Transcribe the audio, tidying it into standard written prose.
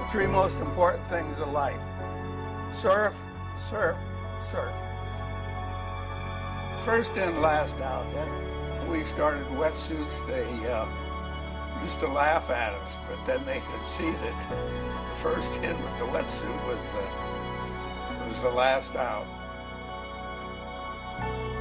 three most important things in life: surf, surf, surf. First in, last out. Then we started wetsuits. They used to laugh at us, but then they could see that the first in with the wetsuit was the last out.